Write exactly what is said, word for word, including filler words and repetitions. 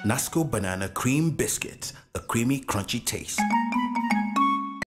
Nasco banana cream biscuits, a creamy, crunchy taste.